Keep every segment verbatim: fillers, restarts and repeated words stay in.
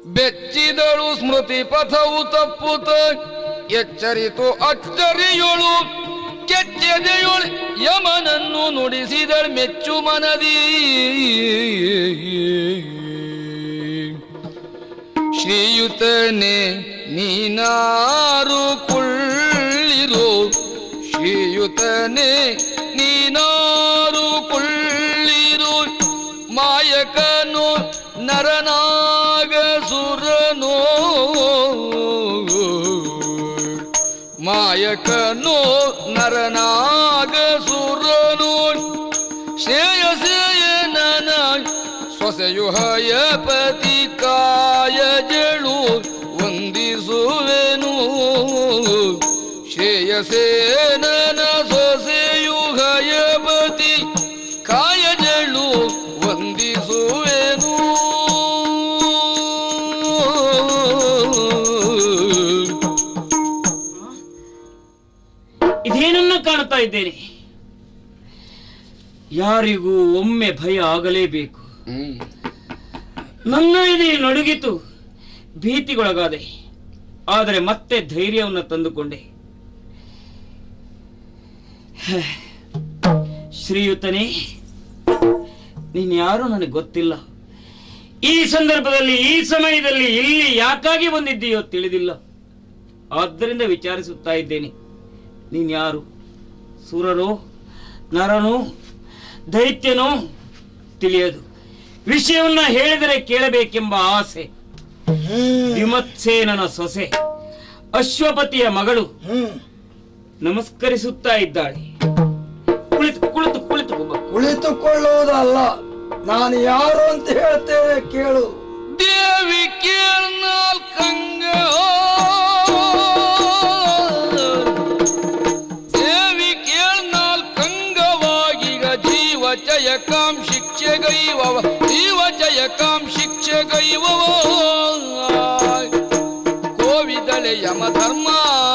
ಬೆಚ್ಚಿದಳು ಸ್ಮೃತಿ ಪಥವು ತಪ್ಪುತ್ತ ಎಚ್ಚರಿತು ಅಚ್ಚರಿಯೊಳು ಕೆಚ್ಚೆದೆಯೊಳು ಯಮನನ್ನು ನುಡಿಸಿದಳು ಮೆಚ್ಚು ಮನದಿ. ಶ್ರೀಯುತನೇ ನೀನಾರು ಕೊಳ್ಳಿರು, ಶ್ರೀಯುತನೇ ನೀನಾರು ಕೊಳ್ಳಿರು, ಮಾಯಕನು ನರನಾಗ ಸುರನೋ, ಮಾಯಕನು ನರನಾಗ ಸುರನು, ಶ್ರೇಯಸೇಯನನ ಸೊಸೆಯು ಹಯಪತಿ ಕಾಯಜಳು ವಂದಿಸುವೆನು, ಶ್ರೇಯಸೇನನ ಸೊಸೆಯು ಹಯಪತಿ ಕಾಯಜಳು ವಂದಿಸುವೆನು. ಇದೇನನ್ನು ಕಾಣುತ್ತಾ ಇದ್ದೇನೆ? ಯಾರಿಗೂ ಒಮ್ಮೆ ಭಯ ಆಗಲೇಬೇಕು. ನನ್ನ ಎದೆ ನಡುಗಿತು, ಭೀತಿಗೊಳಗಾದೆ. ಆದರೆ ಮತ್ತೆ ಧೈರ್ಯವನ್ನು ತಂದುಕೊಂಡೆ. ಶ್ರೀಯುತನೇ, ನೀನು ಯಾರೋ ನನಗೆ ಗೊತ್ತಿಲ್ಲ. ಈ ಸಂದರ್ಭದಲ್ಲಿ, ಈ ಸಮಯದಲ್ಲಿ ಇಲ್ಲಿ ಯಾಕಾಗಿ ಬಂದಿದ್ದೀಯೋ ತಿಳಿದಿಲ್ಲ. ಆದ್ದರಿಂದ ವಿಚಾರಿಸುತ್ತಾ ಇದ್ದೇನೆ. ನೀನು ಯಾರು? ಸುರನೋ, ನರನೋ, ದೈತ್ಯನೋ ತಿಳಿಯದು. ವಿಷಯವನ್ನ ಹೇಳಿದರೆ ಕೇಳಬೇಕೆಂಬ ಆಸೆ. ವಿಮತ್ಸೇನನ ಸೊಸೆ, ಅಶ್ವಪತಿಯ ಮಗಳು ನಮಸ್ಕರಿಸುತ್ತಾ ಇದ್ದಾಳೆ. ಕುಳಿತು ಕುಳಿತು ಕುಳಿತು ಕುಳಿತುಕೊಳ್ಳುವುದಲ್ಲ, ನಾನು ಯಾರು ಅಂತ ಹೇಳ್ತೇನೆ ಕೇಳು. ದೇವಿ ಕೇಳ್ನಾಲ್ಕಂಗ, ದೇವಿ ಕೇಳ್ನಾಲ್ಕಂಗವಾಗೀಗ ಜೀವ ಜಯಕಾಂ ಶಿಕ್ಷೆಗೈವವ, ಜೀವ ಜಯಕಾಂ ಶಿಕ್ಷೆಗೈವವ. ಕೋವಿದಳೆ ಯಮ ಧರ್ಮ,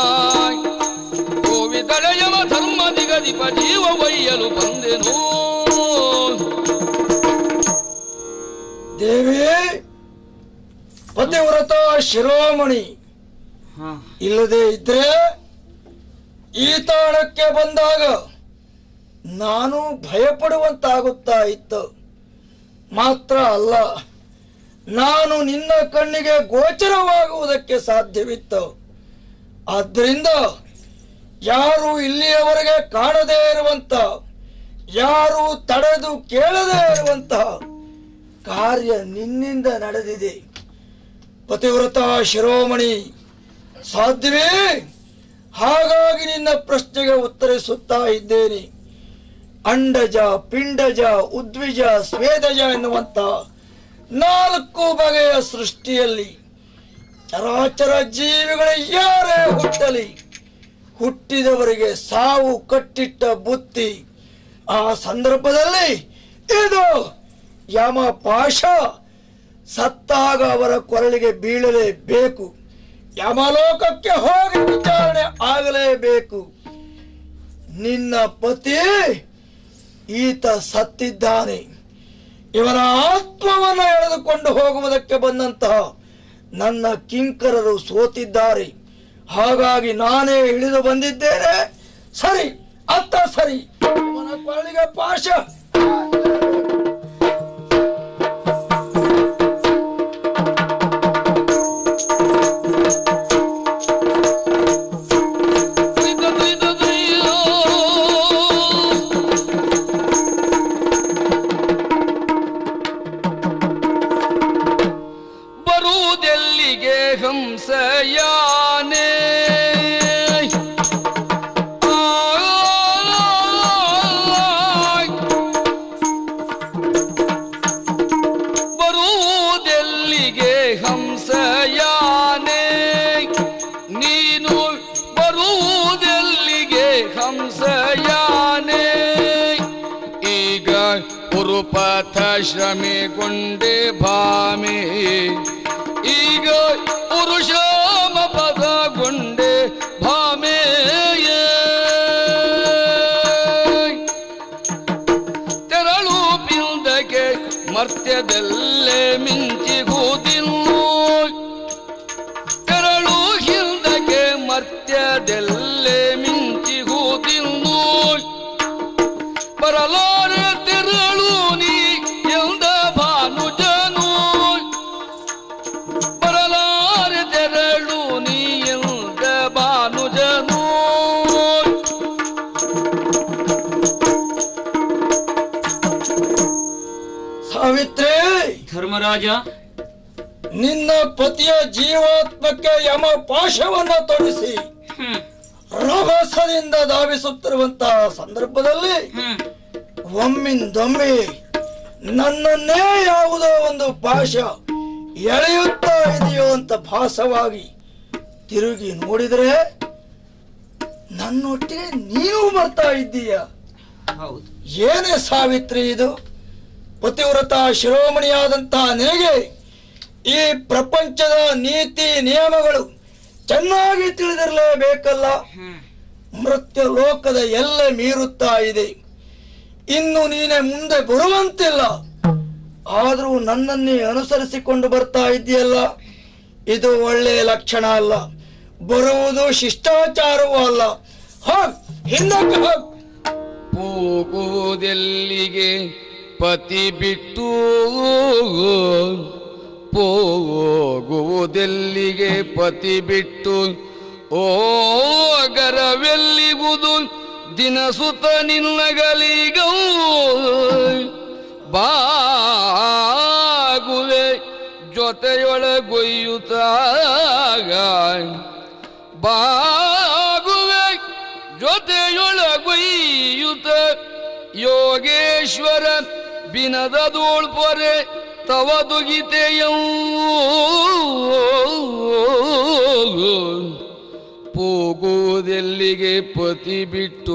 ಕೋವಿದಳೆ ಯಮ ಧರ್ಮ ದಿಗದಿಪ ಜೀವ ಒಯ್ಯಲು ಬಂದೆನು. ದೇವಿ ಪತಿವ್ರತ ಶಿರೋಮಣಿ ಇಲ್ಲದೆ ಇದ್ರೆ ಈ ತಾಣಕ್ಕೆ ಬಂದಾಗ ನಾನು ಭಯಪಡುವಂತಾಗುತ್ತಾ ಇತ್ತು. ಮಾತ್ರ ಅಲ್ಲ, ನಾನು ನಿನ್ನ ಕಣ್ಣಿಗೆ ಗೋಚರವಾಗುವುದಕ್ಕೆ ಸಾಧ್ಯವಿತ್ತು. ಆದ್ದರಿಂದ ಯಾರು ಇಲ್ಲಿಯವರೆಗೆ ಕಾಣದೇ ಇರುವಂತ, ಯಾರು ತಡೆದು ಕೇಳದೇ ಇರುವಂತ ಕಾರ್ಯ ನಿನ್ನಿಂದ ನಡೆದಿದೆ. ಪತಿವ್ರತ ಶಿರೋಮಣಿ, ಸಾಧ್ಯವೇ? ಹಾಗಾಗಿ ನಿನ್ನ ಪ್ರಶ್ನೆಗೆ ಉತ್ತರಿಸುತ್ತಾ ಇದ್ದೇನೆ. ಅಂಡಜ, ಪಿಂಡಜ, ಉದ್ವಿಜ, ಸ್ವೇದಜ ಎನ್ನುವಂತ ನಾಲ್ಕು ಬಗೆಯ ಸೃಷ್ಟಿಯಲ್ಲಿ ಚರಾಚರ ಜೀವಿಗಳು ಯಾರೇ ಹುಟ್ಟಲಿ, ಹುಟ್ಟಿದವರಿಗೆ ಸಾವು ಕಟ್ಟಿಟ್ಟ ಬುತ್ತಿ. ಆ ಸಂದರ್ಭದಲ್ಲಿ ಇದು ಯಮ ಪಾಶ ಸತ್ತಾಗ ಅವರ ಕೊರಳಿಗೆ ಬೀಳಲೇಬೇಕು. ಯಮಲೋಕಕ್ಕೆ ಹೋಗಿ ವಿಚಾರಣೆ ಆಗಲೇಬೇಕು. ನಿನ್ನ ಪತಿ ಈತ ಸತ್ತಿದ್ದಾನೆ. ಇವನ ಆತ್ಮವನ್ನು ಎಳೆದುಕೊಂಡು ಹೋಗುವುದಕ್ಕೆ ಬಂದಂತಹ ನನ್ನ ಕಿಂಕರರು ಸೋತಿದ್ದಾರೆ. ಹಾಗಾಗಿ ನಾನೇ ಇಳಿದು ಬಂದಿದ್ದೇನೆ. ಸರಿ, ಅತ್ತ ಸರಿ. ಇವನ ಕೊರಳಿಗೆ ಪಾಶ. ಬರುವುದೆಲ್ಲಿಗೆ ಹಂಸಯಾನೆ, ಬರುವುದೆಲ್ಲಿಗೆ ಹಂಸಯಾನೆ, ನೀನು ಬರುವುದೆಲ್ಲಿಗೆ ಹಂಸಯಾನೆ. ಈಗ ಪುರುಪಥ ಶ್ರಮೆಗೊಂಡೆ ಭಾಮೆ, ಈಗ ಪುರುಷಮ ಪದಗೊಂಡೆ ಭಾಮೆ. ತೆರಳು ಪಿಂದಕ್ಕೆ ಮರ್ತ್ಯದಲ್ಲೇ ಮಿಂಚಿಗುವುದಿನ್ನು, ಧರ್ಮರಾಜ, ನಿನ್ನ ಪತಿಯ ಜೀವಾತ್ಮಕ್ಕೆ ಯಮ ಪಾಶವನ್ನ ತೊಡಿಸಿ ಹ್ಮ್ ರಭಸದಿಂದ ಧಾವಿಸುತ್ತಿರುವಂತಹ ಸಂದರ್ಭದಲ್ಲಿ ಹ್ಮ್ ಒಮ್ಮಿಂದೊಮ್ಮೆ ನನ್ನನ್ನೇ ಯಾವುದೋ ಒಂದು ಪಾಶ ಎಳೆಯುತ್ತಾ ಇದೆಯೋ ಅಂತ ಭಾಸವಾಗಿ ತಿರುಗಿ ನೋಡಿದರೆ ನನ್ನೊಟ್ಟಿಗೆ ನೀನು ಬರ್ತಾ ಇದ್ದೀಯ. ಹೌದು. ಏನೇ ಸಾವಿತ್ರಿ ಇದು? ಪತಿವ್ರತ ಶಿರೋಮಣಿಯಾದಂತಹ ನಿನಗೆ ಈ ಪ್ರಪಂಚದ ನೀತಿ ನಿಯಮಗಳು ಚೆನ್ನಾಗಿ ತಿಳಿದಿರಲೇಬೇಕಲ್ಲ. ಮೃತ್ಯು ಲೋಕದ ಎಲ್ಲ ಮೀರುತ್ತಾ ಇದೆ. ಇನ್ನು ನೀನೆ ಮುಂದೆ ಬರುವಂತಿಲ್ಲ. ಆದರೂ ನನ್ನನ್ನೇ ಅನುಸರಿಸಿಕೊಂಡು ಬರ್ತಾ ಇದೆಯಲ್ಲ, ಇದು ಒಳ್ಳೆಯ ಲಕ್ಷಣ ಅಲ್ಲ. ಬರುವುದು ಶಿಷ್ಟಾಚಾರವೂ ಅಲ್ಲ. ಹೋಗ್ ಹಿಂದಕ್ಕೆ ಹೋಗ್. ಹೋಗುವುದೆಲ್ಲಿಗೆ ಪತಿ ಬಿಟ್ಟು, ಹೋಗುವುದೆಲ್ಲಿಗೆ ಪತಿ ಬಿಟ್ಟು, ಓಗರವೆಲ್ಲಿಗುವುದು ದಿನಸುತ ನಿನ್ನಗಲಿಗೋ, ಬಾಗುವೆ ಜೊತೆಯೊಳಗೊಯ್ಯುತ್ತಾಗ, ಬಾಗುವೆ ಜೊತೆಯೊಳಗೊಯ್ಯುತ್ತ ಯೋಗೇಶ್ವರ ಬಿನದ ದೋಳ್ಪೊರೆ ತವದುಗಿತೆಯೋ, ಹೋಗುವುದೆಲ್ಲಿಗೆ ಪತಿ ಬಿಟ್ಟು,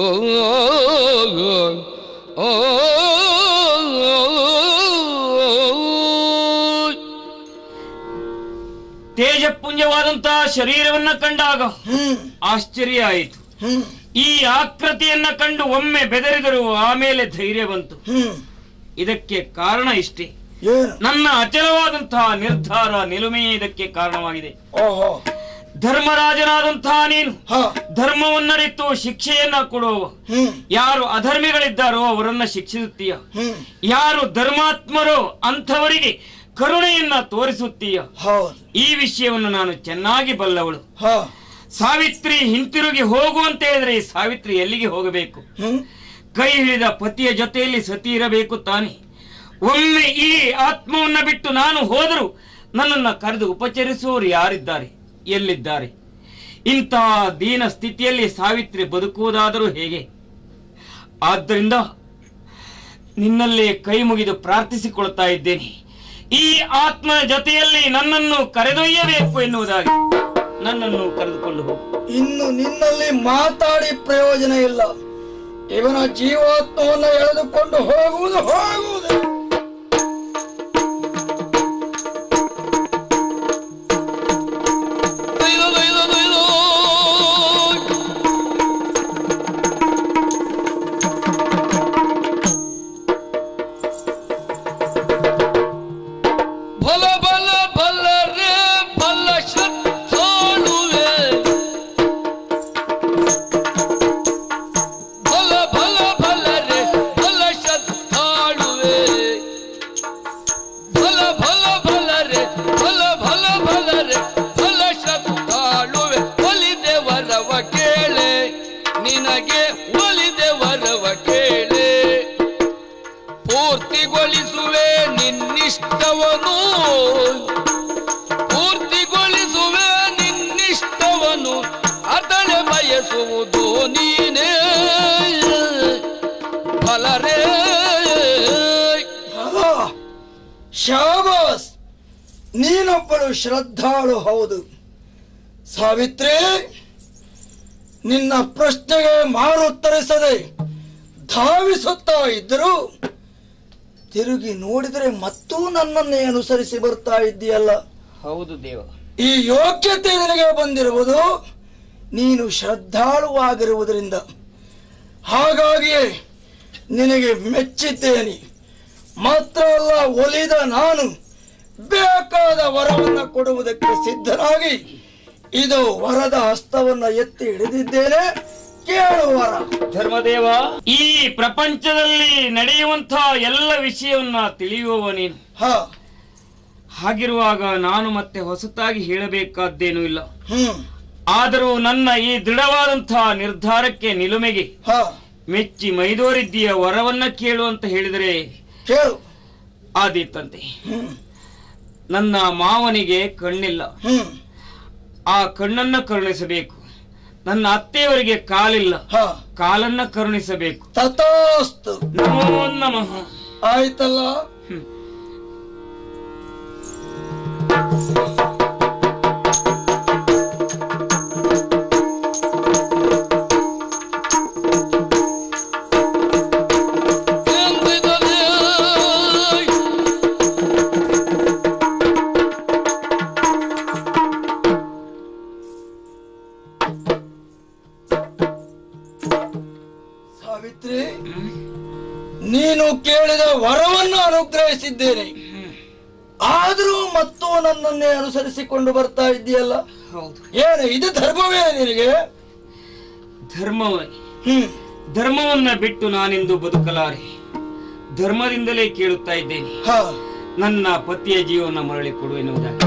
ತೇಜಪುಂಜವಾದಂತಹ ಶರೀರವನ್ನ ಕಂಡಾಗ ಆಶ್ಚರ್ಯ ಆಯಿತು. ಈ ಆಕೃತಿಯನ್ನ ಕಂಡು ಒಮ್ಮೆ ಬೆದರಿದರು, ಆಮೇಲೆ ಧೈರ್ಯ ಬಂತು. ಇದಕ್ಕೆ ಕಾರಣ ಇಷ್ಟೇ, ನನ್ನ ಅಚಲವಾದಂತಹ ನಿರ್ಧಾರ ನಿಲುಮೆಯೇ ಇದಕ್ಕೆ ಕಾರಣವಾಗಿದೆ. ಧರ್ಮರಾಜನಾದಂತಹ ನೀನು ಧರ್ಮವನ್ನರಿತು ಶಿಕ್ಷೆಯನ್ನ ಕೊಡುವ, ಯಾರು ಅಧರ್ಮಿಗಳಿದ್ದಾರೋ ಅವರನ್ನ ಶಿಕ್ಷಿಸುತ್ತೀಯ, ಯಾರು ಧರ್ಮಾತ್ಮರೋ ಅಂಥವರಿಗೆ ಕರುಣೆಯನ್ನ ತೋರಿಸುತ್ತೀಯ. ಈ ವಿಷಯವನ್ನು ನಾನು ಚೆನ್ನಾಗಿ ಬಲ್ಲವಳು. ಸಾವಿತ್ರಿ ಹಿಂತಿರುಗಿ ಹೋಗುವಂತ ಹೇಳಿದ್ರೆ ಈ ಸಾವಿತ್ರಿ ಎಲ್ಲಿಗೆ ಹೋಗಬೇಕು? ಕೈ ಹಿಡಿದ ಪತಿಯ ಜೊತೆಯಲ್ಲಿ ಸತಿ ಇರಬೇಕು ತಾನೆ. ಒಮ್ಮೆ ಈ ಆತ್ಮವನ್ನ ಬಿಟ್ಟು ನಾನು ಹೋದರೂ ನನ್ನನ್ನ ಕರೆದು ಉಪಚರಿಸುವವರು ಯಾರಿದ್ದಾರೆ, ಎಲ್ಲಿದ್ದಾರೆ? ಇಂತಹ ದೀನ ಸ್ಥಿತಿಯಲ್ಲಿ ಸಾವಿತ್ರಿ ಬದುಕುವುದಾದರೂ ಹೇಗೆ? ಆದ್ದರಿಂದ ನಿನ್ನಲ್ಲೇ ಕೈ ಮುಗಿದು ಪ್ರಾರ್ಥಿಸಿಕೊಳ್ತಾ ಇದ್ದೇನೆ, ಈ ಆತ್ಮನ ಜೊತೆಯಲ್ಲಿ ನನ್ನನ್ನು ಕರೆದೊಯ್ಯಬೇಕು ಎನ್ನುವುದಾಗಿ ನನ್ನನ್ನು ಕರೆದುಕೊಂಡು ಹೋಗು. ಇನ್ನು ನಿನ್ನಲ್ಲಿ ಮಾತಾಡಿ ಪ್ರಯೋಜನ ಇಲ್ಲ. ಇವನ ಜೀವಾತ್ಮವನ್ನು ಎಳೆದುಕೊಂಡು ಹೋಗುವುದು ಹೋಗುವುದು ಪೂರ್ತಿಗೊಳಿಸುವೆ ನಿನ್ನಿಷ್ಟವನು, ಪೂರ್ತಿಗೊಳಿಸುವೆ ನಿನ್ನಿಷ್ಟವನು, ಅದಳೆ ಬಯಸುವುದು ನೀನೇ ಫಲರೇ. ಶಾಬಾಸ್, ನೀನೊಬ್ಬಳು ಶ್ರದ್ಧಾಳು. ಹೌದು ಸಾವಿತ್ರಿ, ನಿನ್ನ ಪ್ರಶ್ನೆಗೆ ಮಾರುತ್ತರಿಸದೆ ಧಾವಿಸುತ್ತಾ ಇದ್ದರು ತಿರುಗಿ ನೋಡಿದರೆ ಮತ್ತೂ ನನ್ನನ್ನೇ ಅನುಸರಿಸಿ ಬರ್ತಾ ಇದ್ದೀಯಲ್ಲ. ಹೌದು ದೇವ, ಈ ಯೋಗ್ಯತೆ ನಿನಗೆ ಬಂದಿರುವುದು ನೀನು ಶ್ರದ್ಧಾಳುವಾಗಿರುವುದರಿಂದ. ಹಾಗಾಗಿಯೇ ನಿನಗೆ ಮೆಚ್ಚಿದ್ದೇನೆ. ಮಾತ್ರ ಅಲ್ಲ, ಒಲಿದ ನಾನು ಬೇಕಾದ ವರವನ್ನು ಕೊಡುವುದಕ್ಕೆ ಸಿದ್ಧನಾಗಿ ಇದು ವರದ ಹಸ್ತವನ್ನ ಎತ್ತಿ ಹಿಡಿದಿದ್ದೇನೆ. ಕೇಳುವರ ಧರ್ಮದೇವ, ಈ ಪ್ರಪಂಚದಲ್ಲಿ ನಡೆಯುವಂತಹ ಎಲ್ಲ ವಿಷಯವನ್ನ ತಿಳಿಯುವವ ನೀನು. ಹಾಗಿರುವಾಗ ನಾನು ಮತ್ತೆ ಹೊಸತಾಗಿ ಹೇಳಬೇಕಾದ್ದೇನೂ ಇಲ್ಲ. ಆದರೂ ನನ್ನ ಈ ದೃಢವಾದಂತಹ ನಿರ್ಧಾರಕ್ಕೆ ನಿಲುಮೆಗೆ ಮೆಚ್ಚಿ ಮೈದೋರಿದ್ದೀಯ ವರವನ್ನ ಕೇಳು ಅಂತ ಹೇಳಿದರೆ ಕೇಳು ಆದೀತಂತೆ. ನನ್ನ ಮಾವನಿಗೆ ಕಣ್ಣಿಲ್ಲ, ಹ್ಮ್ ಆ ಕಣ್ಣನ್ನ ಕರುಣಿಸಬೇಕು. ನನ್ನ ಅತ್ತೆಯವರಿಗೆ ಕಾಲಿಲ್ಲ, ಹ ಕಾಲನ್ನ ಕರುಣಿಸಬೇಕು. ತಥಾಸ್ತು. ನಮೋ ನಮಃ. ಆಯ್ತಲ್ಲ. ಹ್ಮ್. ಸಾವಿತ್ರಿ, ನೀನು ಕೇಳಿದ ವರವನ್ನು ಅನುಗ್ರಹಿಸಿದ್ದೇನೆ, ಆದರೂ ಮತ್ತು ನನ್ನನ್ನೇ ಅನುಸರಿಸಿಕೊಂಡು ಬರ್ತಾ ಇದ್ದೀಯಲ್ಲ. ಹೌದು. ಏನು ಇದು ಧರ್ಮವೇ ನಿನಗೆ? ಧರ್ಮವೇ. ಹ್ಮ್ ಧರ್ಮವನ್ನ ಬಿಟ್ಟು ನಾನೆಂದು ಬದುಕಲಾರೆ. ಧರ್ಮದಿಂದಲೇ ಕೇಳುತ್ತಾ ಇದ್ದೇನೆ, ಹ ನನ್ನ ಪತಿಯ ಜೀವನ ಮರಳಿ ಕೊಡು ಎನ್ನುವುದಾಗಿ.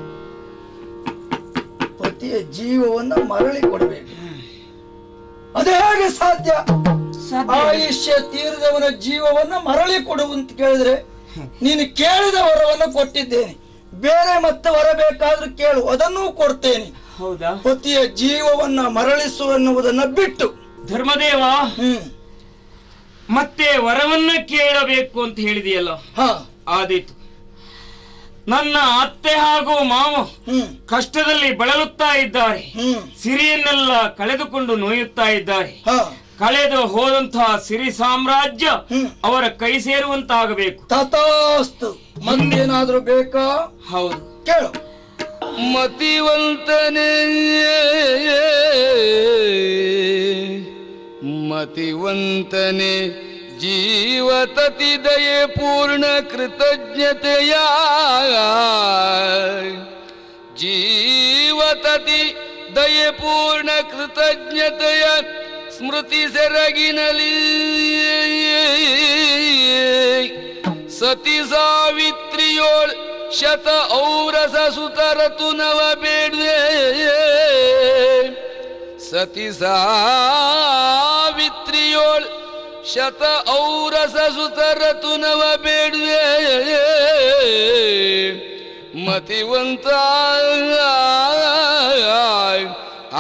ಪತಿಯ ಜೀವವನ್ನ ಮರಳಿ ಕೊಡಬೇಕು, ಅದೇ ಹೇಗೆ ಸಾಧ್ಯ? ಆಯುಷ್ಯ ತೀರಿದವನ ಜೀವವನ್ನ ಮರಳಿ ಕೊಡುವಂತ ಕೇಳಿದ್ರೆ ನೀನು ಕೇಳಿದ ವರವನ್ನ ಕೊಟ್ಟಿದ್ದೇನೆ, ಬೇರೆ ಮತ್ತೆ ವರ ಬೇಕಾದ್ರೂ ಕೇಳು, ಅದನ್ನೂ ಕೊಡ್ತೇನೆ. ಹೌದಾ? ಪತಿಯ ಜೀವವನ್ನ ಮರಳಿಸು ಎನ್ನುವುದನ್ನ ಬಿಟ್ಟು. ಧರ್ಮದೇವ, ಹ್ಮ್ ಮತ್ತೆ ವರವನ್ನ ಕೇಳಬೇಕು ಅಂತ ಹೇಳಿದೆಯಲ್ಲ, ಹ ಆದೀತು. ನನ್ನ ಅತ್ತೆ ಹಾಗೂ ಮಾವ ಹ್ಮ್ ಕಷ್ಟದಲ್ಲಿ ಬಳಲುತ್ತಾ ಇದ್ದಾರೆ, ಹ್ಮ್ ಸಿರಿಯನ್ನೆಲ್ಲ ಕಳೆದುಕೊಂಡು ನೋಯುತ್ತಾ ಇದ್ದಾರೆ. ಹ ಕಳೆದು ಹೋದಂತಹ ಸಿರಿ ಸಾಮ್ರಾಜ್ಯ ಹ್ಮ್. ಅವರ ಕೈ ಸೇರುವಂತಾಗಬೇಕು. ತಥಾಸ್ತು. ಮಂದೇನಾದ್ರೂ ಬೇಕಾ? ಹೌದು, ಕೇಳು. ಮತಿವಂತನೇ ಮತಿವಂತನೇ ಜೀವತತಿ ದಯೆ ಪೂರ್ಣ ಕೃತಜ್ಞತೆಯ ಜೀವತತಿ ದಯೆ ಪೂರ್ಣ ಕೃತಜ್ಞತೆಯ ಸ್ಮೃತಿ ಸೆರಗಿನಲಿ ಸತಿ ಸಾವಿತ್ರಿಯೋಳ್ ಶತ ಔರಸ ಸುತರತು ನವ ಬೇಡ್ವೆ ಸತಿ ಸಾವಿತ್ರಿಯೋಳ್ ಶತ ಔರಸ ಸುತರತು ನವ ಬೇಡ್ವೆ ಮತಿವಂತ ಆ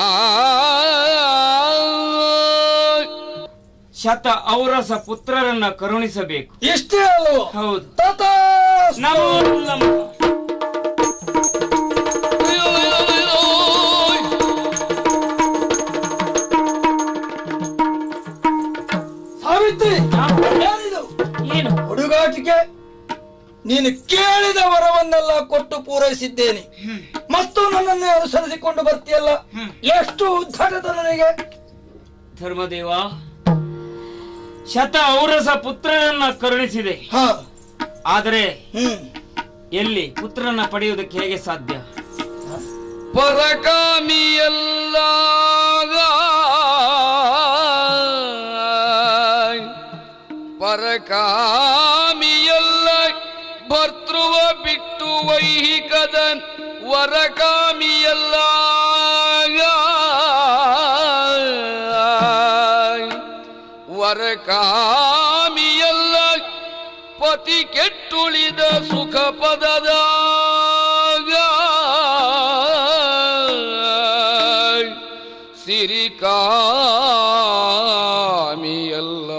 ಶತ ಔರಸ ಪುತ್ರರನ್ನ ಕರುಣಿಸಬೇಕು. ಇಷ್ಟೇ ಅಲ್ವೋ? ಹೌದು. ತಥಾಸ್ತು. ನಮೋ ನಮಃ. ಸಾವಿತ್ರಿ, ಏನಿದು? ಏನು ಹುಡುಗಾಟಿಕೆ? ನೀನು ಕೇಳಿದ ವರವನ್ನೆಲ್ಲ ಕೊಟ್ಟು ಪೂರೈಸಿದ್ದೇನೆ, ಮತ್ತು ನನ್ನನ್ನೇ ಅನುಸರಿಸಿಕೊಂಡು ಬರ್ತೀಯಲ್ಲ, ಎಷ್ಟು ಉದ್ಧಟದ ನನಗೆ? ಧರ್ಮದೇವ, ಶತ ಔರಸ ಪುತ್ರರನ್ನ ಕರುಣಿಸಿದೆ, ಹ ಆದರೆ ಹ್ಮ್ ಎಲ್ಲಿ ಪುತ್ರನ ಪಡೆಯುವುದಕ್ಕೆ ಹೇಗೆ ಸಾಧ್ಯ? ಪರಕಾಮಿಯಲ್ಲ ಪರಕಾಮಿಯಲ್ಲ ಭರ್ತೃವ ಬಿಟ್ಟು ವೈಹಿಕದ ವರಕಾಮಿಯಲ್ಲ ವರಕಾಮಿಯಲ್ಲ ಪತಿ ಕೆಟ್ಟುಳಿದ ಸುಖ ಪದದ ಸಿರಿಕಾಮಿಯಲ್ಲ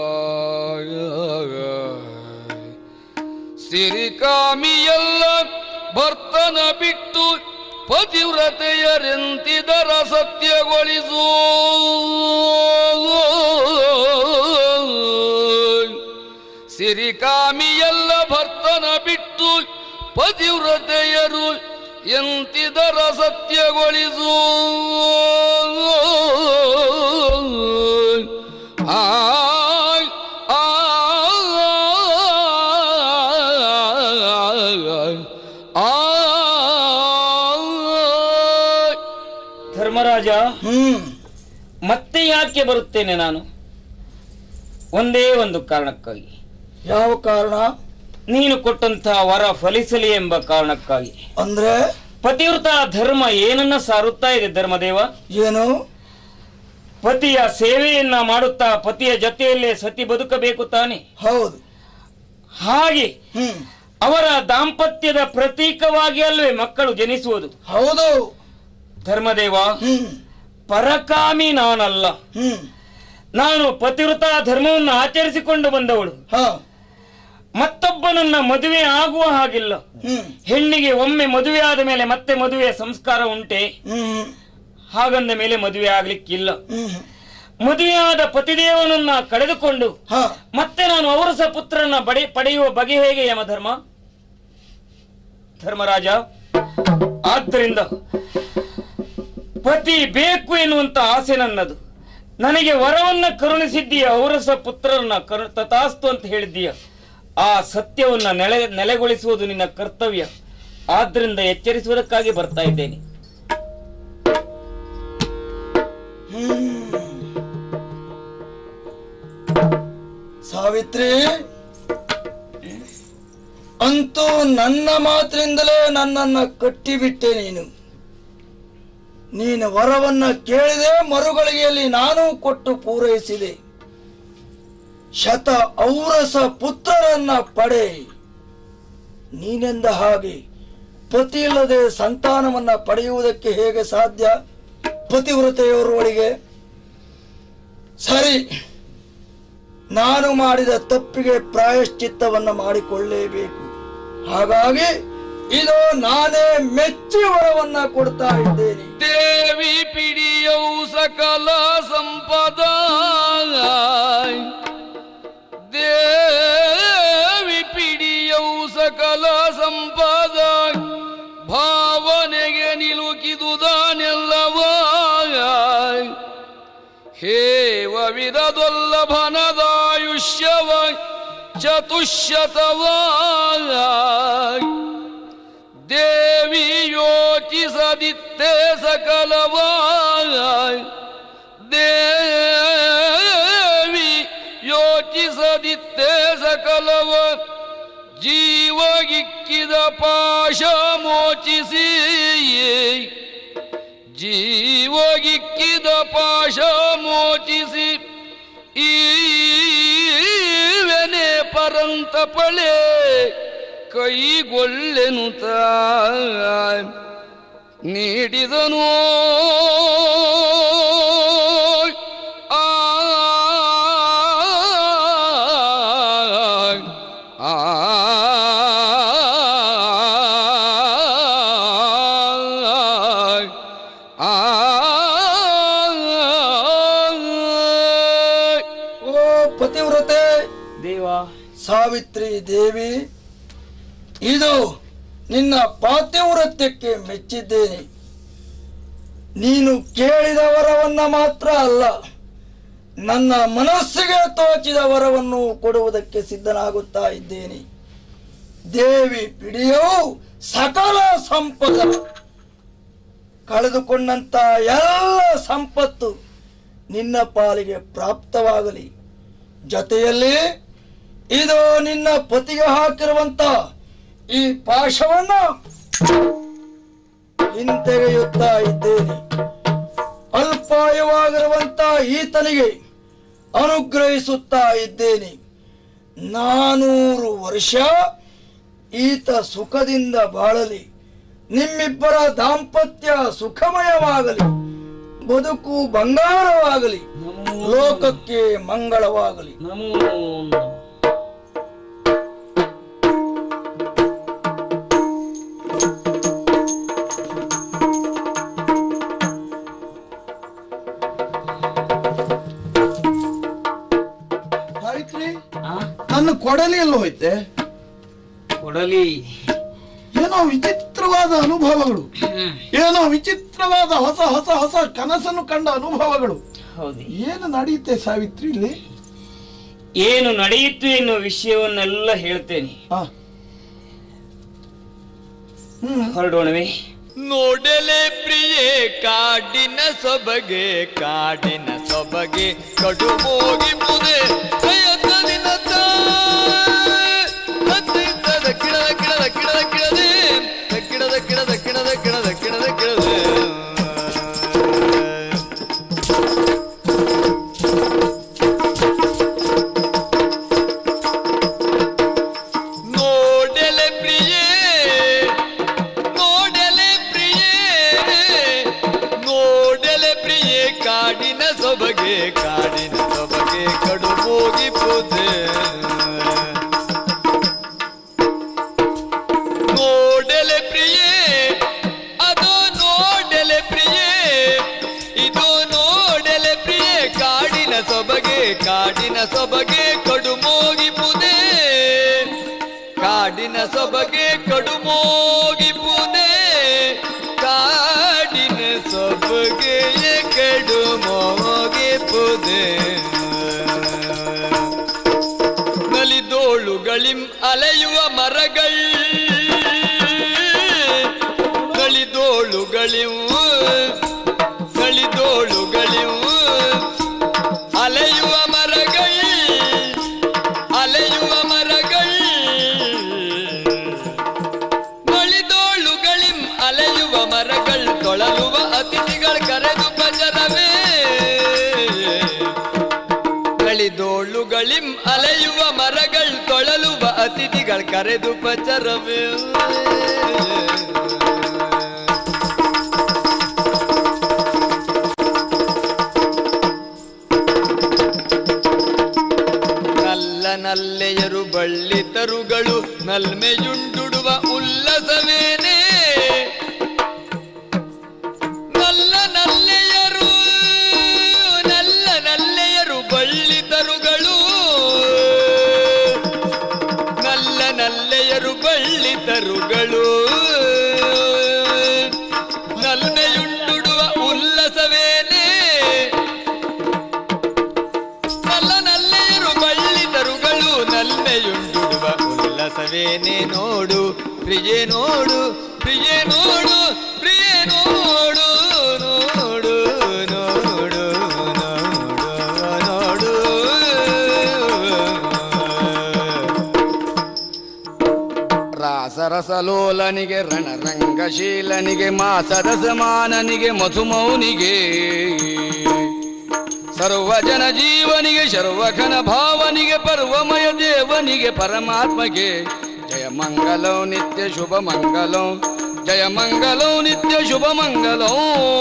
ಸಿರಿಕಾಮಿಯಲ್ಲ ಭರ್ತನ ಬಿಟ್ಟು ಪತಿವ್ರತೆಯರೆಂತಿದರ ಸತ್ಯಗೊಳಿಸು ಸಿರಿಕಾಮಿಯಲ್ಲ ಭರ್ತನ ಬಿಟ್ಟು ಪತಿವ್ರತೆಯರು ಎಂತಿದರ ಸತ್ಯಗೊಳಿಸು ಆ ಧರ್ಮರಾಜ, ಹ್ಮ್ ಮತ್ತೆ ಯಾಕೆ ಬರುತ್ತೇನೆ ನಾನು? ಒಂದೇ ಒಂದು ಕಾರಣಕ್ಕಾಗಿ. ಯಾವ ಕಾರಣ? ನೀನು ಕೊಟ್ಟಂತಹ ವರ ಫಲಿಸಲಿ ಎಂಬ ಕಾರಣಕ್ಕಾಗಿ. ಅಂದ್ರೆ ಪತಿವ್ರತ ಧರ್ಮ ಏನನ್ನ ಸಾರುತ್ತಾ ಇದೆ ಧರ್ಮದೇವ? ಏನು? ಪತಿಯ ಸೇವೆಯನ್ನ ಮಾಡುತ್ತಾ ಪತಿಯ ಜೊತೆಯಲ್ಲೇ ಸತಿ ಬದುಕಬೇಕು ತಾನೆ? ಹೌದು. ಹಾಗೆ ಹ್ಮ್ ಅವರ ದಾಂಪತ್ಯದ ಪ್ರತೀಕವಾಗಿ ಅಲ್ವೇ ಮಕ್ಕಳು ಜನಿಸುವುದು. ಹೌದು ಧರ್ಮದೇವ, ಪರಕಾಮಿ ನಾನಲ್ಲ. ನಾನು ಪತಿವ್ರತ ಧರ್ಮವನ್ನು ಆಚರಿಸಿಕೊಂಡು ಬಂದವಳು. ಮತ್ತೊಬ್ಬನನ್ನ ಮದುವೆ ಆಗುವ ಹಾಗಿಲ್ಲ. ಹೆಣ್ಣಿಗೆ ಒಮ್ಮೆ ಮದುವೆ ಆದ ಮೇಲೆ ಮತ್ತೆ ಮದುವೆಯ ಸಂಸ್ಕಾರ ಉಂಟೆ? ಹಾಗಂದ ಮೇಲೆ ಮದುವೆ ಆಗ್ಲಿಕ್ಕಿಲ್ಲ. ಮದುವೆಯಾದ ಪತಿದೇವನನ್ನ ಕಳೆದುಕೊಂಡು ಮತ್ತೆ ನಾನು ಔರಸ ಪುತ್ರನ ಬಡೆ ಪಡೆಯುವ ಬಗೆ ಹೇಗೆ ಯಮಧರ್ಮ? ಧರ್ಮರಾಜ, ಆದ್ದರಿಂದ ಪತಿ ಬೇಕು ಎನ್ನುವಂತ ಆಸೆ ನನ್ನದು. ನನಗೆ ವರವನ್ನ ಕರುಣಿಸಿದ್ದೀಯ, ಔರಸ ಪುತ್ರರನ್ನ ಕರು ತಥಾಸ್ತು ಅಂತ ಹೇಳಿದ್ದೀಯ. ಆ ಸತ್ಯವನ್ನ ನೆಲೆ ನೆಲೆಗೊಳಿಸುವುದು ನಿನ್ನ ಕರ್ತವ್ಯ. ಆದ್ರಿಂದ ಎಚ್ಚರಿಸುವುದಕ್ಕಾಗಿ ಬರ್ತಾ ಇದ್ದೇನೆ. ಸಾವಿತ್ರಿ, ಅಂತೂ ನನ್ನ ಮಾತಿನಿಂದಲೇ ನನ್ನನ್ನ ಕಟ್ಟಿಬಿಟ್ಟೆ. ನೀನು ನೀನು ವರವನ್ನ ಕೇಳಿದೆ, ಮರುಗಳಿಗೆಯಲ್ಲಿ ನಾನು ಕೊಟ್ಟು ಪೂರೈಸಿದೆ. ಶತ ಔರಸ ಪುತ್ರರನ್ನ ಪಡೆ. ನೀನೆಂದ ಹಾಗೆ ಪತಿ ಇಲ್ಲದೆ ಸಂತಾನವನ್ನ ಪಡೆಯುವುದಕ್ಕೆ ಹೇಗೆ ಸಾಧ್ಯ ಪತಿವ್ರತೆಯವರೊಳಗೆ? ಸರಿ, ನಾನು ಮಾಡಿದ ತಪ್ಪಿಗೆ ಪ್ರಾಯಶ್ಚಿತ್ತವನ್ನ ಮಾಡಿಕೊಳ್ಳಲೇಬೇಕು. ಹಾಗಾಗಿ ಇದು ನಾನೇ ಮೆಚ್ಚಿ ವರವನ್ನ ಕೊಡ್ತಾ ಇದ್ದೇನೆ. ದೇವಿ ಪಿಡಿಯೌ ಸಕಲ ಸಂಪದ, ದೇವಿ ಪಿಡಿಯೌ ಸಕಲ ಸಂಪದ, ಭಾವನೆಗೆ ನಿಲುಕಿದುದಾನೆಲ್ಲವ ಹೇವ ವಿರದೊಲ್ಲಭನದಾಯುಷ್ಯವ ಚತುಶ್ಶತವ. ದೇವಿ ಯೋಚಿಸದಿತ್ತೆ ಸಕಲವ, ದೇವಿ ಯೋಚಿಸದಿತ್ತೆ ಸಕಲವ. ಜೀವಗಿಕ್ಕಿದ ಪಾಶ ಮೋಚಿಸಿ, ಜೀವಗಿಕ್ಕಿದ ಪಾಶ ಮೋಚಿಸಿ, ಈವೆನೆ ಪರಂತಪಳೆ ಕೈಗೊಳ್ಳೆನುತ ನೀಡಿದನು. ಆ ಪತಿವ್ರತೆ ದೇವ, ಸಾವಿತ್ರಿ ದೇವಿ, ಇದು ನಿನ್ನ ಪಾತಿವ್ರತ್ಯಕ್ಕೆ ಮೆಚ್ಚಿದ್ದೇನೆ. ನೀನು ಕೇಳಿದ ವರವನ್ನ ಮಾತ್ರ ಅಲ್ಲ, ನನ್ನ ಮನಸ್ಸಿಗೆ ತೋಚಿದ ವರವನ್ನು ಕೊಡುವುದಕ್ಕೆ ಸಿದ್ಧನಾಗುತ್ತಾ ಇದ್ದೇನೆ. ದೇವಿ ಪಿಡಿಯೋ ಸಕಲ ಸಂಪದ, ಕಳೆದುಕೊಂಡಂತ ಎಲ್ಲ ಸಂಪತ್ತು ನಿನ್ನ ಪಾಲಿಗೆ ಪ್ರಾಪ್ತವಾಗಲಿ. ಜೊತೆಯಲ್ಲಿ ಇದು ನಿನ್ನ ಪತಿಗೆ ಹಾಕಿರುವಂತ ಈ ಪಾಶವನ್ನ ಹಿಂತೆಗೆಯುತ್ತಾ ಇದ್ದೇನೆ. ಅಲ್ಪಾಯವಾಗಿರುವಂತ ಈತನಿಗೆ ಅನುಗ್ರಹಿಸುತ್ತಾ ಇದ್ದೇನೆ. ನಾನೂರು ವರ್ಷ ಈತ ಸುಖದಿಂದ ಬಾಳಲಿ, ನಿಮ್ಮಿಬ್ಬರ ದಾಂಪತ್ಯ ಸುಖಮಯವಾಗಲಿ, ಬದುಕು ಬಂಗಾರವಾಗಲಿ, ಲೋಕಕ್ಕೆ ಮಂಗಳವಾಗಲಿ. ನನ್ನ ಕೊಡಲಿ ಎಲ್ಲ ಹೋಯ್ತೆ? ಕೊಡಲಿ ಏನೋ ವಿಚಿತ್ರವಾದ ಅನುಭವಗಳು, ಏನೋ ವಿಚಿತ್ರವಾದ ಹೊಸ ಹೊಸ ಹೊಸ ಕನಸನ್ನು ಕಂಡ ಅನುಭವಗಳು. ಏನು ನಡೆಯುತ್ತೆ ಸಾವಿತ್ರಿ ಇಲ್ಲಿ? ಏನು ನಡೆಯಿತು ಎನ್ನುವ ವಿಷಯವನ್ನೆಲ್ಲ ಹೇಳ್ತೇನೆ. ಹೊರಡೋಣವೇ? ನೋಡಲೆ ಪ್ರಿಯೆ ಕಾಡಿನ ಸೊಬಗೆ, ಕಾಡಿನ ಸೊಬಗೆ ಕಡು ಹೋಗಿ ಮುದೆ ಕಯತನಿನ ಕಿಡದ ಕಿಡದ ಕಿಡದ ಕಿಡದ ಕಿಡದೆ ಕಿಡದ ಕಿಡದ ಕಿಡದ ಕಿಡದ ಕಿಡದ ಕಿಡದೆ ನೋಡಲೆ ಕಾಡಿನ ಸೊಬಗೆ ಕಡುಮೋಗಿಪುದೆ ಕಾಡಿನ ಸೊಬಗೆ ಕಡುಮೋಗಿಪುದೆ ಕಾಡಿನ ಸೊಬಗೆ ಕಡುಮೋಗಿಪುದೆ ನಲಿದೋಳುಗಳಿಂ ಅಲೆಯುವ ಮರಗಳ್ ನಲಿದೋಳುಗಳಿವು ನಲಿದೋಳುಗಳಿವು ಅಲೆಯುವ ಮರಗಳ್ ಅಲೆಯುವ ಮರಗಳ್ ನಲಿದೋಳುಗಳಿಂ ಅಲೆಯುವ ಮರಗಳ್ ತೊಳಲುವ ಅತಿಥಿಗಳ ಕರೆದು ಪಜರವೇ ನಲಿದೋಳುಗಳಿಂ ಅಲೆಯುವ ಮರಗಳ್ ತೊಳಲುವ ಅತಿಥಿಗಳ ಕರೆದು ಪಚರವೇ ನಲ್ಲೆಯರು ಬಳ್ಳಿ ತರುಗಳು ನಲ್ಮೆಯುಂಡುಡುವ ಉಲ್ಲಸವೇನೆ ನಲ್ಲ ನಲ್ಲೆಯರು ನಲ್ಲ ನಲ್ಲೆಯರು ಬಳ್ಳಿ ತರುಗಳು ನಲ್ಲ ನಲ್ಲೆಯರು ಬಳ್ಳಿ ತರುಗಳು ನಲ್ಮೆಯುಂಡುಡುವ ಉಲ್ಲಸವೇನೆ ನಲ್ಲ ನಲ್ಲೆಯರು ಬಳ್ಳಿ ತರುಗಳು ನಲ್ಮೆಯುಂಡುಡುವ ಉಲ್ಲಸವೇನೆ ನೋಡು ಪ್ರಿಯೆ ನೋಡು ಪ್ರಿಯೆ ನೋಡು ಪ್ರಿಯೆ ನೋಡು ನೋಡು ನೋಡು ನೋಡು ರಾಸರಸಲೋಲನಿಗೆ ರಣರಂಗಶೀಲನಿಗೆ ಮಾಸದ ಸಮಾನನಿಗೆ ಮಧುಮೌನಿಗೆ ಸರ್ವಜನ ಜೀವನಿಗೆ ಸರ್ವಘನ ಭಾವನಿಗೆ ಪರ್ವಮಯ ದೇವನಿಗೆ ಪರಮಾತ್ಮಗೆ ಜಯ ಮಂಗಲಂ ನಿತ್ಯ ಶುಭ ಮಂಗಲಂ ಜಯ ಮಂಗಲಂ ನಿತ್ಯ ಶುಭ ಮಂಗಲಂ